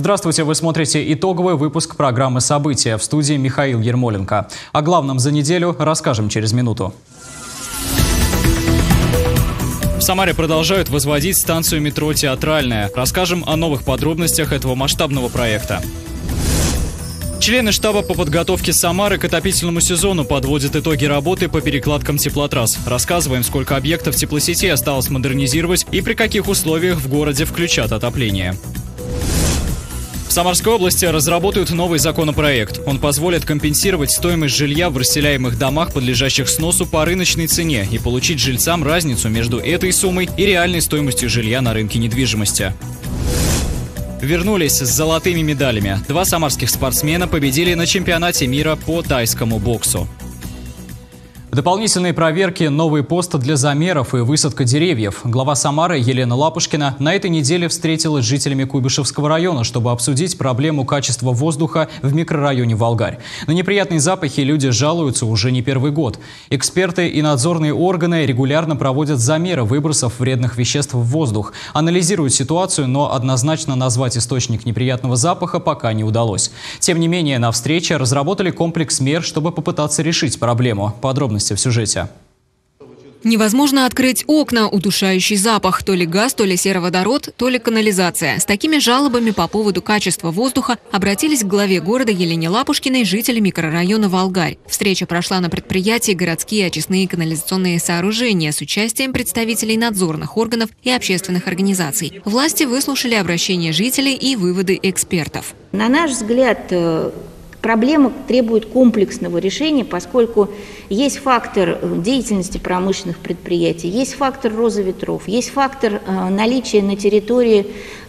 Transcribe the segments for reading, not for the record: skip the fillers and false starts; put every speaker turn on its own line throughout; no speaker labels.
Здравствуйте, вы смотрите итоговый выпуск программы «События». В студии Михаил Ермоленко. О главном за неделю расскажем через минуту. В Самаре продолжают возводить станцию метро «Театральная». Расскажем о новых подробностях этого масштабного проекта. Члены штаба по подготовке Самары к отопительному сезону подводят итоги работы по перекладкам теплотрасс. Рассказываем, сколько объектов теплосети осталось модернизировать и при каких условиях в городе включат отопление. В Самарской области разработают новый законопроект. Он позволит компенсировать стоимость жилья в расселяемых домах, подлежащих сносу, по рыночной цене и получить жильцам разницу между этой суммой и реальной стоимостью жилья на рынке недвижимости. Вернулись с золотыми медалями. 2 самарских спортсмена победили на чемпионате мира по тайскому боксу. Дополнительные проверки, новый пост для замеров и высадка деревьев. Глава Самары Елена Лапушкина на этой неделе встретилась с жителями Куйбышевского района, чтобы обсудить проблему качества воздуха в микрорайоне Волгарь. На неприятные запахи люди жалуются уже не первый год. Эксперты и надзорные органы регулярно проводят замеры выбросов вредных веществ в воздух, анализируют ситуацию, но однозначно назвать источник неприятного запаха пока не удалось. Тем не менее, на встрече разработали комплекс мер, чтобы попытаться решить проблему. Подробности в сюжете.
Невозможно открыть окна, удушающий запах. То ли газ, то ли сероводород, то ли канализация. С такими жалобами по поводу качества воздуха обратились к главе города Елене Лапушкиной жители микрорайона Волгарь. Встреча прошла на предприятии «Городские очистные канализационные сооружения» с участием представителей надзорных органов и общественных организаций. Власти выслушали обращения жителей и выводы экспертов.
На наш взгляд, проблема требует комплексного решения, поскольку есть фактор деятельности промышленных предприятий, есть фактор розы ветров, есть фактор наличия на территории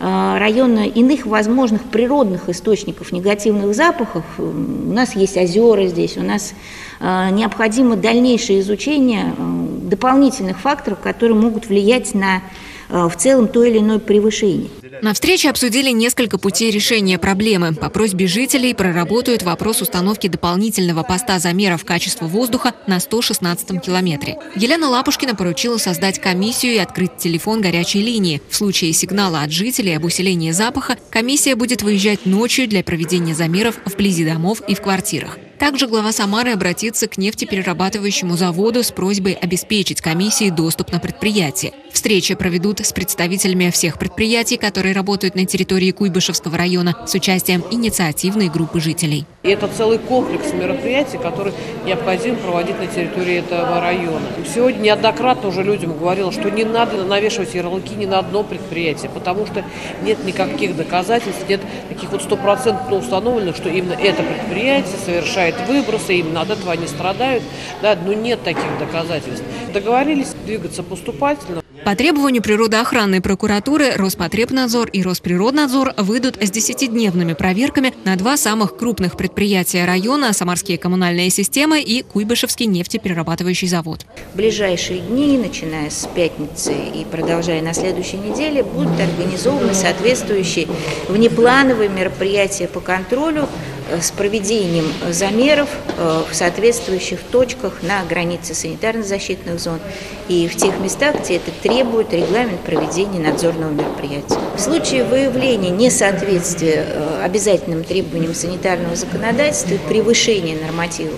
района иных возможных природных источников негативных запахов. У нас есть озера здесь, у нас необходимо дальнейшее изучение дополнительных факторов, которые могут влиять на в целом то или иное превышение.
На встрече обсудили несколько путей решения проблемы. По просьбе жителей проработают вопрос установки дополнительного поста замеров качества воздуха на 116-м километре. Елена Лапушкина поручила создать комиссию и открыть телефон горячей линии. В случае сигнала от жителей об усилении запаха комиссия будет выезжать ночью для проведения замеров вблизи домов и в квартирах. Также глава Самары обратится к нефтеперерабатывающему заводу с просьбой обеспечить комиссии доступ на предприятие. Встречи проведут с представителями всех предприятий, которые работают на территории Куйбышевского района, с участием инициативной группы жителей.
И это целый комплекс мероприятий, которые необходимо проводить на территории этого района. Сегодня неоднократно уже людям говорила, что не надо навешивать ярлыки ни на одно предприятие, потому что нет никаких доказательств, нет таких вот стопроцентно установленных, что именно это предприятие совершает выбросы, именно от этого они страдают, да, но нет таких доказательств. Договорились двигаться поступательно.
По требованию природоохранной прокуратуры Роспотребнадзор и Росприроднадзор выйдут с 10-дневными проверками на 2 самых крупных предприятия района – Самарские коммунальные системы и Куйбышевский нефтеперерабатывающий завод.
В ближайшие дни, начиная с пятницы и продолжая на следующей неделе, будут организованы соответствующие внеплановые мероприятия по контролю с проведением замеров в соответствующих точках на границе санитарно-защитных зон и в тех местах, где это требует регламент проведения надзорного мероприятия. В случае выявления несоответствия обязательным требованиям санитарного законодательства и превышения нормативов,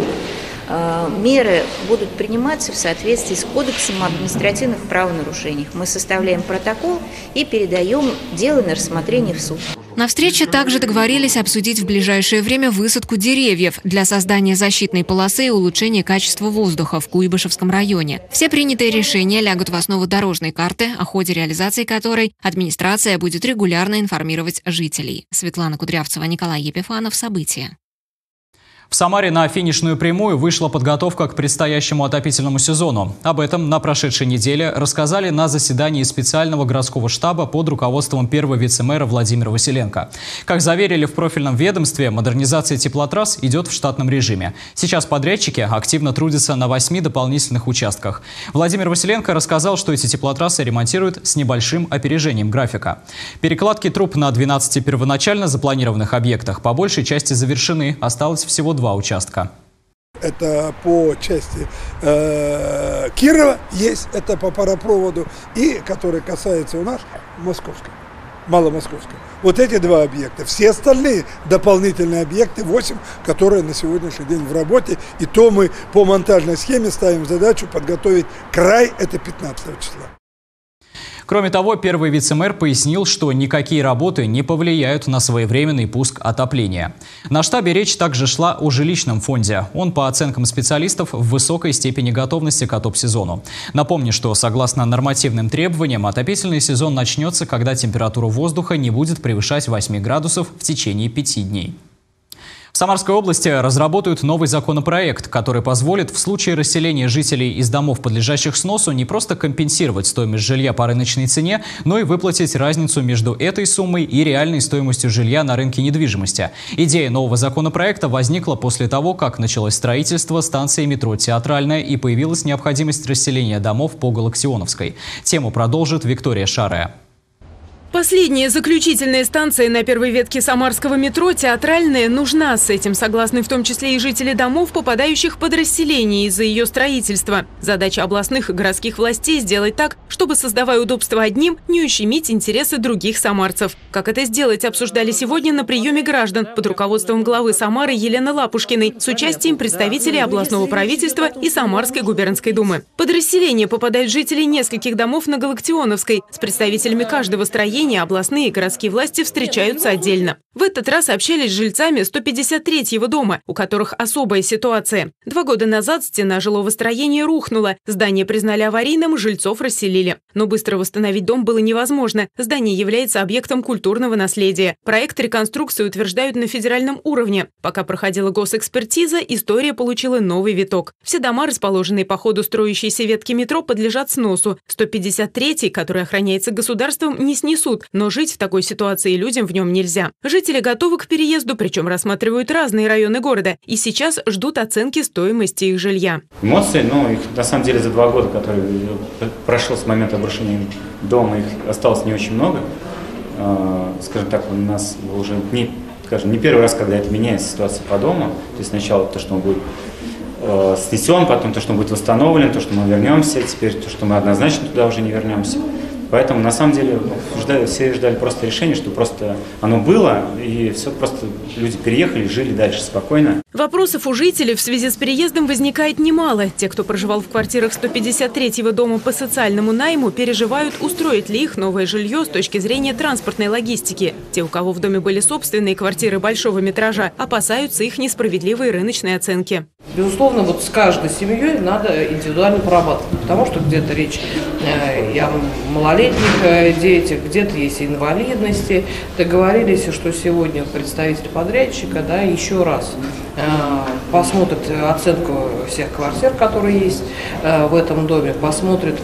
меры будут приниматься в соответствии с Кодексом об административных правонарушениях. Мы составляем протокол и передаем дело на рассмотрение в суд.
На встрече также договорились обсудить в ближайшее время высадку деревьев для создания защитной полосы и улучшения качества воздуха в Куйбышевском районе. Все принятые решения лягут в основу дорожной карты, о ходе реализации которой администрация будет регулярно информировать жителей. Светлана Кудрявцева, Николай Епифанов. События.
В Самаре на финишную прямую вышла подготовка к предстоящему отопительному сезону. Об этом на прошедшей неделе рассказали на заседании специального городского штаба под руководством первого вице-мэра Владимира Василенко. Как заверили в профильном ведомстве, модернизация теплотрасс идет в штатном режиме. Сейчас подрядчики активно трудятся на 8 дополнительных участках. Владимир Василенко рассказал, что эти теплотрассы ремонтируют с небольшим опережением графика. Перекладки труб на 12 первоначально запланированных объектах по большей части завершены. Осталось всего 2 участка.
Это по части Кирова есть, это по паропроводу, и который касается у нас Московской. Маломосковском. Вот эти 2 объекта. Все остальные дополнительные объекты, 8, которые на сегодняшний день в работе. И то мы по монтажной схеме ставим задачу подготовить край, это 15 числа.
Кроме того, первый вице-мэр пояснил, что никакие работы не повлияют на своевременный пуск отопления. На штабе речь также шла о жилищном фонде. Он, по оценкам специалистов, в высокой степени готовности к отоп-сезону. Напомню, что согласно нормативным требованиям, отопительный сезон начнется, когда температура воздуха не будет превышать 8 градусов в течение 5 дней. В Самарской области разработают новый законопроект, который позволит в случае расселения жителей из домов, подлежащих сносу, не просто компенсировать стоимость жилья по рыночной цене, но и выплатить разницу между этой суммой и реальной стоимостью жилья на рынке недвижимости. Идея нового законопроекта возникла после того, как началось строительство станции метро «Театральная» и появилась необходимость расселения домов по Галактионовской. Тему продолжит Виктория Шарая.
Последняя заключительная станция на первой ветке самарского метро «Театральная» нужна. С этим согласны в том числе и жители домов, попадающих под расселение из-за ее строительства. Задача областных и городских властей сделать так, чтобы, создавая удобства одним, не ущемить интересы других самарцев. Как это сделать, обсуждали сегодня на приеме граждан под руководством главы Самары Елены Лапушкиной с участием представителей областного правительства и Самарской губернской думы. Под расселение попадают жители нескольких домов на Галактионовской. С представителями каждого строения областные и городские власти встречаются отдельно. В этот раз общались с жильцами 153-го дома, у которых особая ситуация. 2 года назад стена жилого строения рухнула, здание признали аварийным, жильцов расселили. Но быстро восстановить дом было невозможно. Здание является объектом культурного наследия. Проект реконструкции утверждают на федеральном уровне. Пока проходила госэкспертиза, история получила новый виток. Все дома, расположенные по ходу строящейся ветки метро, подлежат сносу. 153-й, который охраняется государством, не снесут. Но жить в такой ситуации людям в нем нельзя. Жители готовы к переезду, причем рассматривают разные районы города. И сейчас ждут оценки стоимости их жилья.
Эмоции, их на самом деле за 2 года, которые прошел с момента обрушения дома, их осталось не очень много. Скажем так, у нас уже не первый раз, когда это меняется ситуация по дому. То есть сначала то, что он будет снесен, потом то, что он будет восстановлен, то, что мы вернемся, теперь то, что мы однозначно туда уже не вернемся. Поэтому, на самом деле, все ждали просто решения, что просто оно было, и все просто люди переехали, жили дальше спокойно.
Вопросов у жителей в связи с переездом возникает немало. Те, кто проживал в квартирах 153-го дома по социальному найму, переживают, устроить ли их новое жилье с точки зрения транспортной логистики. Те, у кого в доме были собственные квартиры большого метража, опасаются их несправедливой рыночной оценки.
Безусловно, с каждой семьей надо индивидуально прорабатывать, потому что где-то речь о малолетних детях, где-то есть инвалидности. Договорились, что сегодня представитель подрядчика еще раз посмотрит оценку всех квартир, которые есть в этом доме, посмотрит,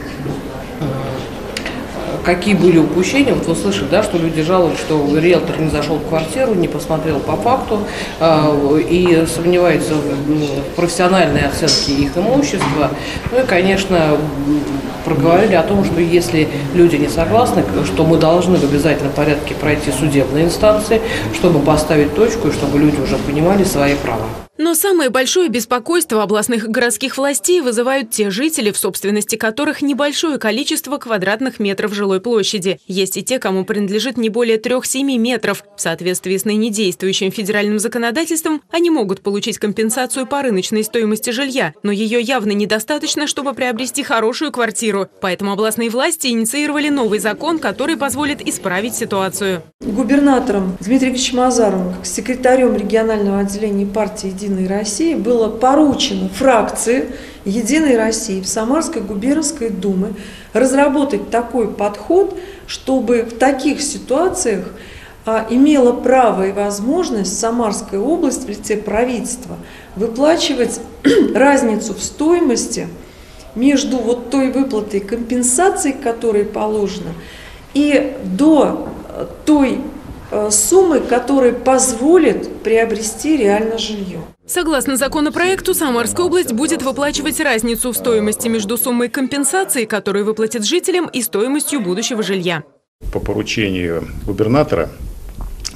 какие были упущения. Вы слышали, что люди жалуются, что риэлтор не зашел в квартиру, не посмотрел по факту и сомневаются в профессиональной оценке их имущества. И, конечно, проговорили о том, что если люди не согласны, что мы должны в обязательном порядке пройти судебные инстанции, чтобы поставить точку и чтобы люди уже понимали свои права.
Но самое большое беспокойство областных и городских властей вызывают те жители, в собственности которых небольшое количество квадратных метров жилой площади. Есть и те, кому принадлежит не более 3-7 метров. В соответствии с ныне действующим федеральным законодательством, они могут получить компенсацию по рыночной стоимости жилья, но ее явно недостаточно, чтобы приобрести хорошую квартиру. Поэтому областные власти инициировали новый закон, который позволит исправить ситуацию.
Губернатором Дмитрием Ильичем Азаровым, как секретарем регионального отделения партии «Единой России» было поручено фракции «Единой России» в Самарской губернской думе разработать такой подход, чтобы в таких ситуациях имела право и возможность Самарская область в лице правительства выплачивать разницу в стоимости между той выплатой компенсации, которая положена, и до той суммы, которая позволит приобрести реально жилье.
Согласно законопроекту, Самарская область будет выплачивать разницу в стоимости между суммой компенсации, которую выплатит жителям, и стоимостью будущего жилья.
По поручению губернатора,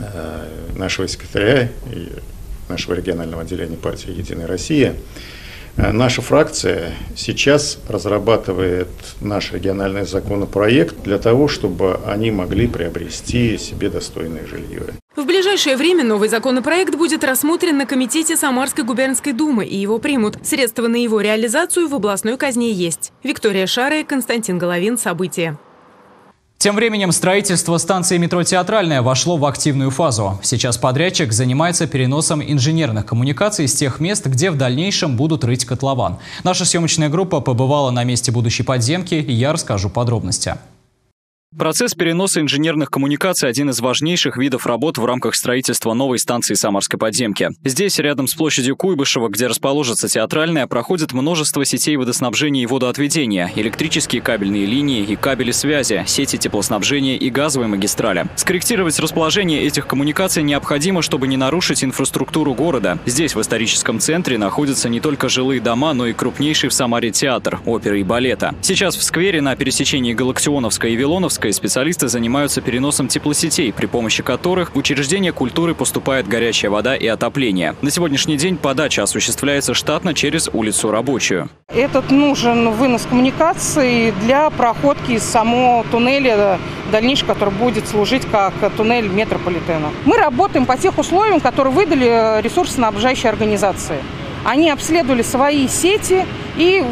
нашего секретаря и нашего регионального отделения партии «Единая Россия» Наша фракция сейчас разрабатывает наш региональный законопроект для того, чтобы они могли приобрести себе достойное жилье.
В ближайшее время новый законопроект будет рассмотрен на комитете Самарской губернской думы, и его примут. Средства на его реализацию в областной казне есть. Виктория Шарая, Константин Головин. События.
Тем временем строительство станции метро «Театральная» вошло в активную фазу. Сейчас подрядчик занимается переносом инженерных коммуникаций с тех мест, где в дальнейшем будут рыть котлован. Наша съемочная группа побывала на месте будущей подземки, и я расскажу подробности. Процесс переноса инженерных коммуникаций – один из важнейших видов работ в рамках строительства новой станции Самарской подземки. Здесь, рядом с площадью Куйбышева, где расположится Театральная, проходит множество сетей водоснабжения и водоотведения, электрические кабельные линии и кабели связи, сети теплоснабжения и газовые магистрали. Скорректировать расположение этих коммуникаций необходимо, чтобы не нарушить инфраструктуру города. Здесь, в историческом центре, находятся не только жилые дома, но и крупнейший в Самаре театр, оперы и балета. Сейчас в сквере на пересечении Галактионовской и Вилоновской специалисты занимаются переносом теплосетей, при помощи которых в учреждения культуры поступает горячая вода и отопление. На сегодняшний день подача осуществляется штатно через улицу Рабочую.
Этот нужен вынос коммуникаций для проходки из самого туннеля дальнейшего, который будет служить как туннель метрополитена. Мы работаем по тех условиям, которые выдали ресурсоснабжающие организации. Они обследовали свои сети и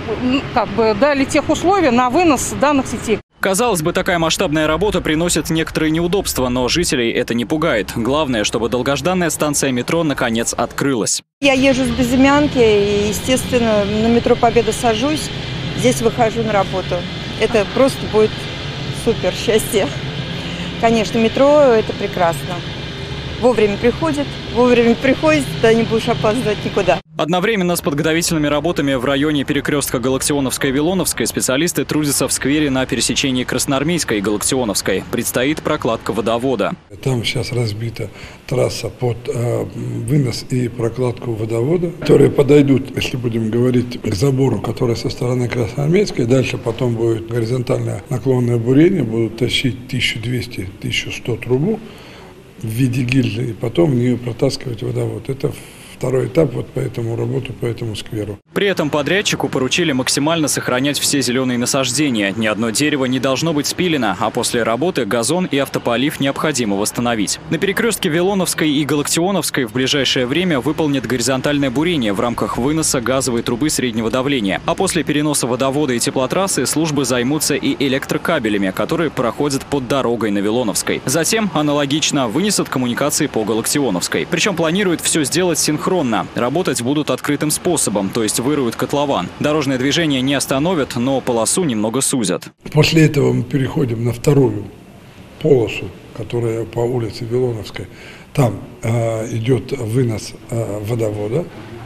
дали тех условия на вынос данных сетей.
Казалось бы, такая масштабная работа приносит некоторые неудобства, но жителей это не пугает. Главное, чтобы долгожданная станция метро наконец открылась.
Я езжу с Безымянки и, естественно, на метро Победа сажусь, здесь выхожу на работу. Это просто будет супер счастье. Конечно, метро – это прекрасно. Вовремя приходит, тогда не будешь опаздывать никуда.
Одновременно с подготовительными работами в районе перекрестка Галактионовской и Вилоновской специалисты трудятся в сквере на пересечении Красноармейской и Галактионовской. Предстоит прокладка водовода.
Там сейчас разбита трасса под вынос и прокладку водовода, которые подойдут, если будем говорить, к забору, который со стороны Красноармейской. Дальше потом будет горизонтальное наклонное бурение, будут тащить 1200-1100 трубу в виде гильзы и потом в нее протаскивать водовод. Это второй этап по этому работу, по этому скверу.
При этом подрядчику поручили максимально сохранять все зеленые насаждения. Ни одно дерево не должно быть спилено, а после работы газон и автополив необходимо восстановить. На перекрестке Вилоновской и Галактионовской в ближайшее время выполнят горизонтальное бурение в рамках выноса газовой трубы среднего давления. А после переноса водовода и теплотрассы службы займутся и электрокабелями, которые проходят под дорогой на Вилоновской. Затем аналогично вынесут коммуникации по Галактионовской. Причем планируют все сделать синхронно. Работать будут открытым способом, то есть выруют котлован. Дорожное движение не остановят, но полосу немного сузят.
После этого мы переходим на вторую полосу, которая по улице Вилоновской. Там идет вынос водовода,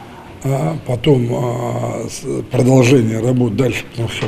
потом продолжение работ дальше, потому что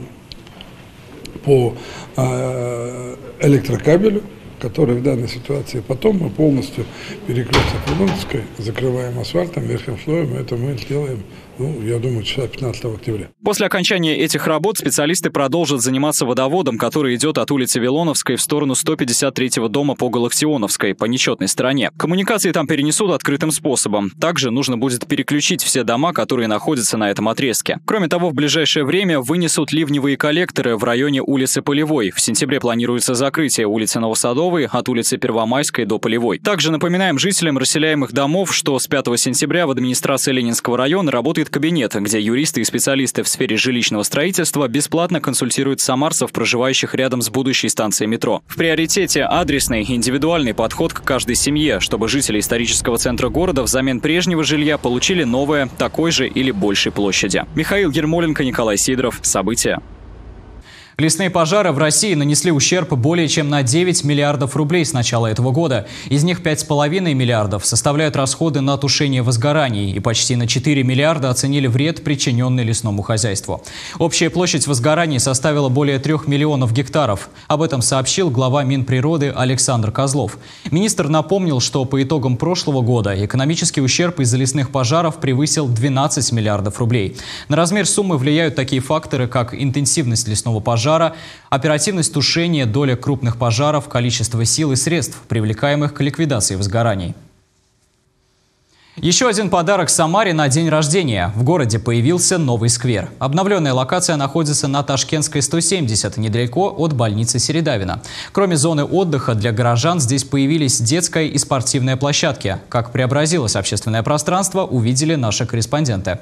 по электрокабелю, который в данной ситуации. Потом мы полностью перекресток Вилоновской закрываем асфальтом, верхним слоем. Это мы сделаем, я думаю, числа 15 октября.
После окончания этих работ специалисты продолжат заниматься водоводом, который идет от улицы Вилоновской в сторону 153-го дома по Галактионовской, по нечетной стороне. Коммуникации там перенесут открытым способом. Также нужно будет переключить все дома, которые находятся на этом отрезке. Кроме того, в ближайшее время вынесут ливневые коллекторы в районе улицы Полевой. В сентябре планируется закрытие улицы Новосадовой от улицы Первомайской до Полевой. Также напоминаем жителям расселяемых домов, что с 5 сентября в администрации Ленинского района работает кабинет, где юристы и специалисты в сфере жилищного строительства бесплатно консультируют самарцев, проживающих рядом с будущей станцией метро. В приоритете адресный, индивидуальный подход к каждой семье, чтобы жители исторического центра города взамен прежнего жилья получили новое, такой же или большей площади. Михаил Ермоленко, Николай Сидоров. События. Лесные пожары в России нанесли ущерб более чем на 9 миллиардов рублей с начала этого года. Из них 5,5 миллиардов составляют расходы на тушение возгораний, и почти на 4 миллиарда оценили вред, причиненный лесному хозяйству. Общая площадь возгораний составила более 3 миллионов гектаров. Об этом сообщил глава Минприроды Александр Козлов. Министр напомнил, что по итогам прошлого года экономический ущерб из-за лесных пожаров превысил 12 миллиардов рублей. На размер суммы влияют такие факторы, как интенсивность лесного пожара, оперативность тушения, доля крупных пожаров, количество сил и средств, привлекаемых к ликвидации возгораний. Еще один подарок Самаре на день рождения. В городе появился новый сквер. Обновленная локация находится на Ташкентской 170, недалеко от больницы Середавина. Кроме зоны отдыха для горожан, здесь появились детская и спортивная площадки. Как преобразилось общественное пространство, увидели наши корреспонденты.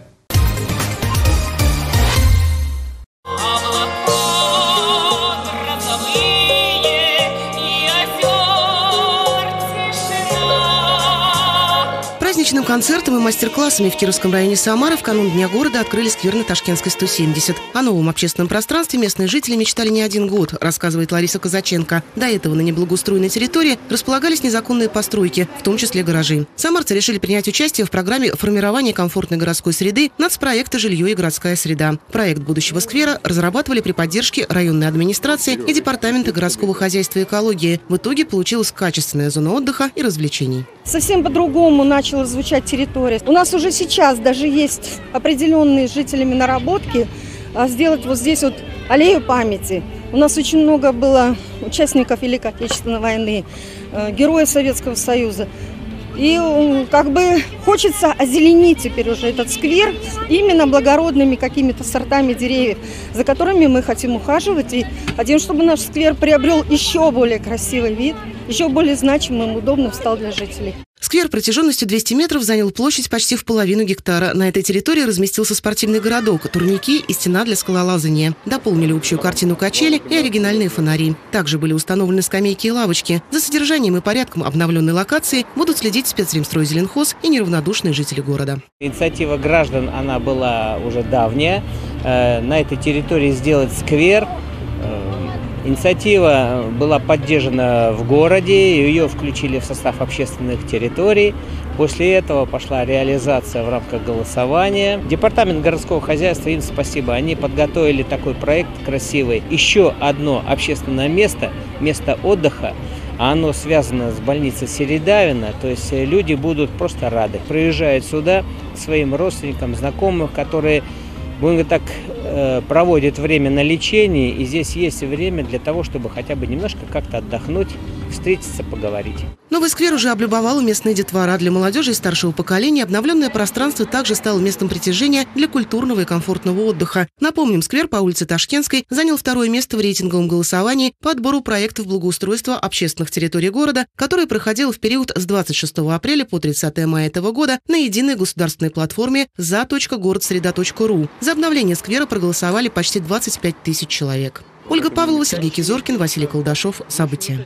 Праздничным концертом и мастер-классами в Кировском районе Самары в канун Дня города открыли сквер на Ташкентской 170. О новом общественном пространстве местные жители мечтали не один год, рассказывает Лариса Казаченко. До этого на неблагоустроенной территории располагались незаконные постройки, в том числе гаражи. Самарцы решили принять участие в программе формирования комфортной городской среды нацпроекта «Жилье и городская среда». Проект будущего сквера разрабатывали при поддержке районной администрации и департамента городского хозяйства и экологии. В итоге получилась качественная зона отдыха и развлечений.
Совсем по-другому начала звучать территория. У нас уже сейчас даже есть определенные с жителями наработки сделать вот здесь вот аллею памяти. У нас очень много было участников Великой Отечественной войны, героев Советского Союза. И как бы хочется озеленить теперь уже этот сквер именно благородными какими-то сортами деревьев, за которыми мы хотим ухаживать и хотим, чтобы наш сквер приобрел еще более красивый вид, еще более значимым и удобным стал для жителей.
Сквер протяженностью 200 метров занял площадь почти в половину гектара. На этой территории разместился спортивный городок, турники и стена для скалолазания. Дополнили общую картину качели и оригинальные фонари. Также были установлены скамейки и лавочки. За содержанием и порядком обновленной локации будут следить спецремстройзеленхоз и неравнодушные жители города.
Инициатива граждан, она была уже давняя. На этой территории сделать сквер. Инициатива была поддержана в городе, ее включили в состав общественных территорий. После этого пошла реализация в рамках голосования. Департамент городского хозяйства, им спасибо, они подготовили такой проект красивый. Еще одно общественное место, место отдыха, а оно связано с больницей Середавина, то есть люди будут просто рады. Приезжают сюда к своим родственникам, знакомым, которые, будем так, проводит время на лечении, и здесь есть время для того, чтобы хотя бы немножко как-то отдохнуть, встретиться, поговорить.
Новый сквер уже облюбовала местная детвора. Для молодежи и старшего поколения обновленное пространство также стало местом притяжения для культурного и комфортного отдыха. Напомним, сквер по улице Ташкентской занял второе место в рейтинговом голосовании по отбору проектов благоустройства общественных территорий города, которое проходило в период с 26 апреля по 30 мая этого года на единой государственной платформе za.городсреда.ру. За обновление сквера проголосовали почти 25 тысяч человек. Ольга Павлова, Сергей Кизоркин, Василий Колдашов. События.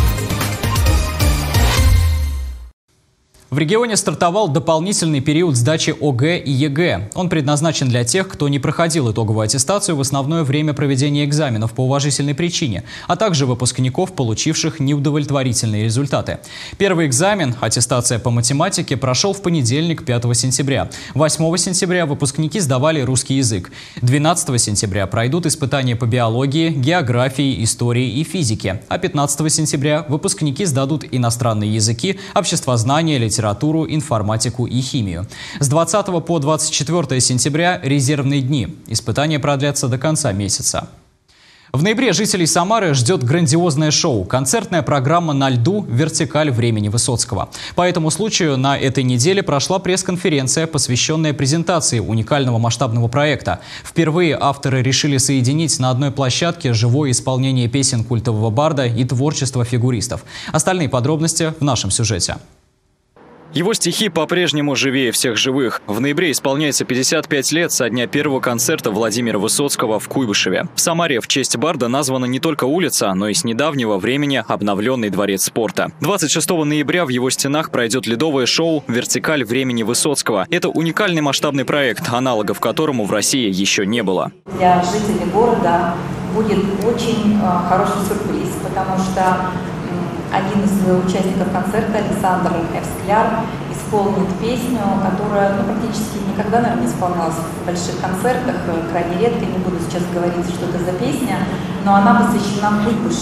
В регионе стартовал дополнительный период сдачи ОГЭ и ЕГЭ. Он предназначен для тех, кто не проходил итоговую аттестацию в основное время проведения экзаменов по уважительной причине, а также выпускников, получивших неудовлетворительные результаты. Первый экзамен, аттестация по математике, прошел в понедельник, 5 сентября. 8 сентября выпускники сдавали русский язык. 12 сентября пройдут испытания по биологии, географии, истории и физике. А 15 сентября выпускники сдадут иностранные языки, обществознание, литературу, информатику и химию. С 20 по 24 сентября резервные дни. Испытания продлятся до конца месяца. В ноябре жителей Самары ждет грандиозное шоу. Концертная программа на льду «Вертикаль времени Высоцкого». По этому случаю на этой неделе прошла пресс-конференция, посвященная презентации уникального масштабного проекта. Впервые авторы решили соединить на одной площадке живое исполнение песен культового барда и творчество фигуристов. Остальные подробности в нашем сюжете. Его стихи по-прежнему живее всех живых. В ноябре исполняется 55 лет со дня первого концерта Владимира Высоцкого в Куйбышеве. В Самаре в честь барда названа не только улица, но и с недавнего времени обновленный дворец спорта. 26 ноября в его стенах пройдет ледовое шоу «Вертикаль времени Высоцкого». Это уникальный масштабный проект, аналогов которому в России еще не было.
Для жителей города будет очень хороший сюрприз, потому что один из участников концерта, Александр Эвскляр, исполнит песню, которая практически никогда, наверное, не исполнялась в больших концертах, крайне редко, не буду сейчас говорить, что это за песня, но она посвящена Куйбышеву.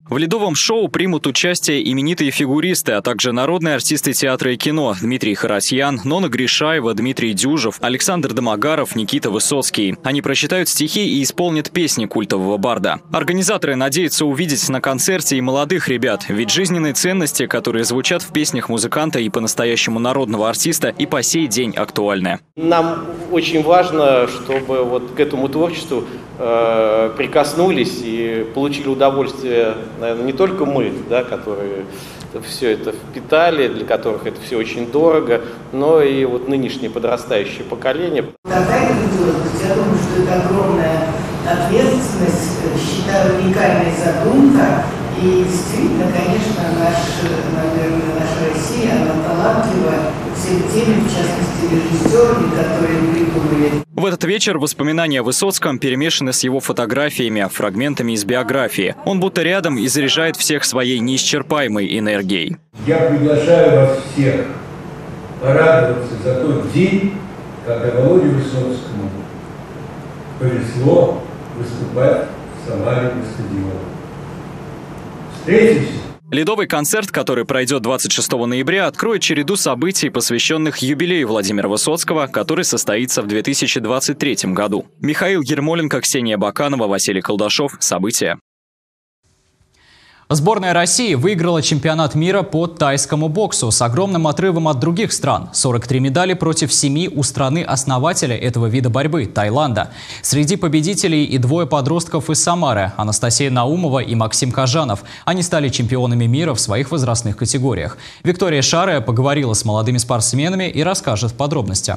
В ледовом шоу примут участие именитые фигуристы, а также народные артисты театра и кино Дмитрий Харасьян, Нонна Гришаева, Дмитрий Дюжев, Александр Домогаров, Никита Высоцкий. Они прочитают стихи и исполнят песни культового барда. Организаторы надеются увидеть на концерте и молодых ребят, ведь жизненные ценности, которые звучат в песнях музыканта и по-настоящему народного артиста, и по сей день актуальны.
Нам очень важно, чтобы вот к этому творчеству прикоснулись и получили удовольствие, наверное, не только мы, да, которые все это впитали, для которых это все очень дорого, но и вот нынешнее подрастающее поколение.
Какая это делать? Я думаю, что это огромная ответственность, считаю, уникальная задумка. И действительно, конечно, наша Россия, она талантлива всеми теми, в частности, режиссерами, которые придумали.
В этот вечер воспоминания о Высоцком перемешаны с его фотографиями, фрагментами из биографии. Он будто рядом и заряжает всех своей неисчерпаемой энергией.
Я приглашаю вас всех порадоваться за тот день, когда Володе Высоцкому повезло выступать в Самаре на стадионе. Встретимся!
Ледовый концерт, который пройдет 26 ноября, откроет череду событий, посвященных юбилею Владимира Высоцкого, который состоится в 2023 году. Михаил Ермоленко, Ксения Баканова, Василий Колдашов. События.
Сборная России выиграла чемпионат мира по тайскому боксу с огромным отрывом от других стран. 43 медали против 7 у страны-основателя этого вида борьбы – Таиланда. Среди победителей и двое подростков из Самары – Анастасия Наумова и Максим Кажанов. Они стали чемпионами мира в своих возрастных категориях. Виктория Шарая поговорила с молодыми спортсменами и расскажет подробности.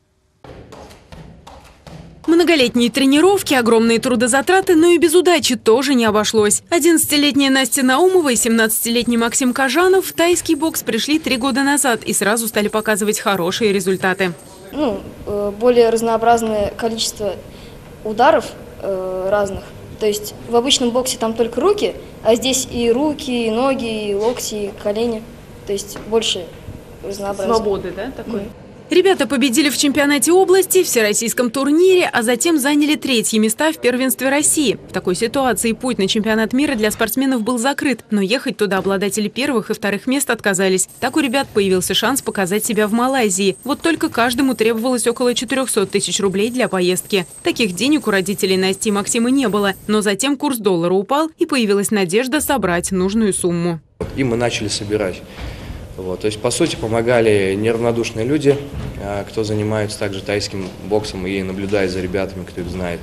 Многолетние тренировки, огромные трудозатраты, но и без удачи тоже не обошлось. 11-летняя Настя Наумова и 17-летний Максим Кажанов в тайский бокс пришли 3 года назад и сразу стали показывать хорошие результаты.
Более разнообразное количество ударов разных. То есть в обычном боксе там только руки, а здесь и руки, и ноги, и локти, и колени. То есть больше разнообразия.
Свободы, да, такой? Ребята победили в чемпионате области, всероссийском турнире, а затем заняли 3-е места в первенстве России. В такой ситуации путь на чемпионат мира для спортсменов был закрыт, но ехать туда обладатели 1-х и 2-х мест отказались. Так у ребят появился шанс показать себя в Малайзии. Вот только каждому требовалось около 400 тысяч рублей для поездки. Таких денег у родителей Насти и Максима не было, но затем курс доллара упал и появилась надежда собрать нужную сумму.
И мы начали собирать. То есть, по сути, помогали неравнодушные люди, кто занимается также тайским боксом и наблюдает за ребятами, кто их знает.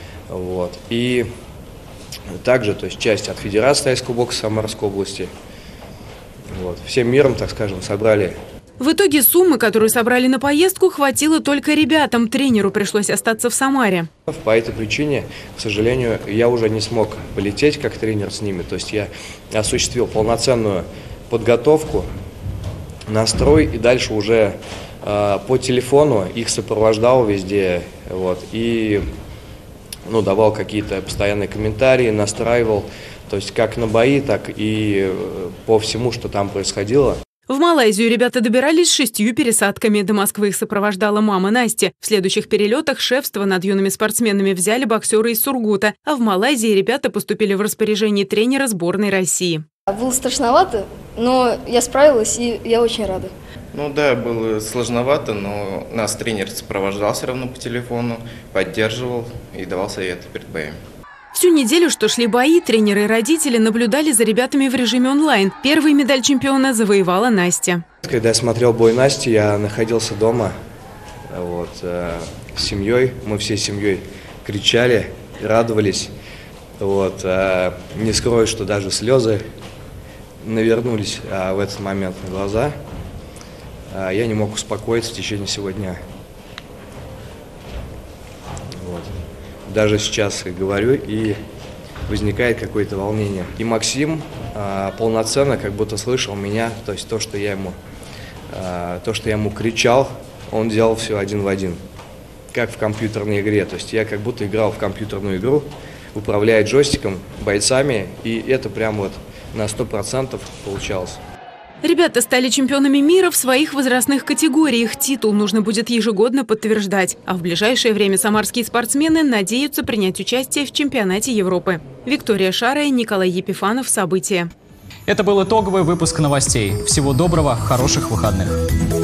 И также, то есть, часть от Федерации тайского бокса Самарской области. Всем миром, так скажем, собрали.
В итоге суммы, которую собрали на поездку, хватило только ребятам. Тренеру пришлось остаться в Самаре.
По этой причине, к сожалению, я уже не смог полететь как тренер с ними. То есть я осуществил полноценную подготовку, настрой, и дальше уже по телефону их сопровождал везде, и давал какие-то постоянные комментарии, настраивал, то есть как на бои, так и по всему, что там происходило.
В Малайзию ребята добирались 6 пересадками. До Москвы их сопровождала мама Насти. В следующих перелетах шефство над юными спортсменами взяли боксеры из Сургута, а в Малайзии ребята поступили в распоряжение тренера сборной России.
Было страшновато, но я справилась, и я очень рада.
Да, было сложновато, но нас тренер сопровождал все равно по телефону, поддерживал и давал советы перед боями.
Всю неделю, что шли бои, тренеры и родители наблюдали за ребятами в режиме онлайн. Первую медаль чемпиона завоевала Настя.
Когда я смотрел бой Насти, я находился дома с семьей. Мы всей семьей кричали, радовались. Не скрою, что даже слезы навернулись в этот момент на глаза. Я не мог успокоиться в течение всего дня. Даже сейчас говорю, и возникает какое-то волнение. И Максим полноценно как будто слышал меня, то есть то, что я ему кричал, он делал все один в один, как в компьютерной игре. То есть я как будто играл в компьютерную игру, управляя джойстиком, бойцами, и это прям на 100% получалось.
Ребята стали чемпионами мира в своих возрастных категориях. Титул нужно будет ежегодно подтверждать. А в ближайшее время самарские спортсмены надеются принять участие в чемпионате Европы. Виктория Шарая, Николай Епифанов. События.
Это был итоговый выпуск новостей. Всего доброго, хороших выходных.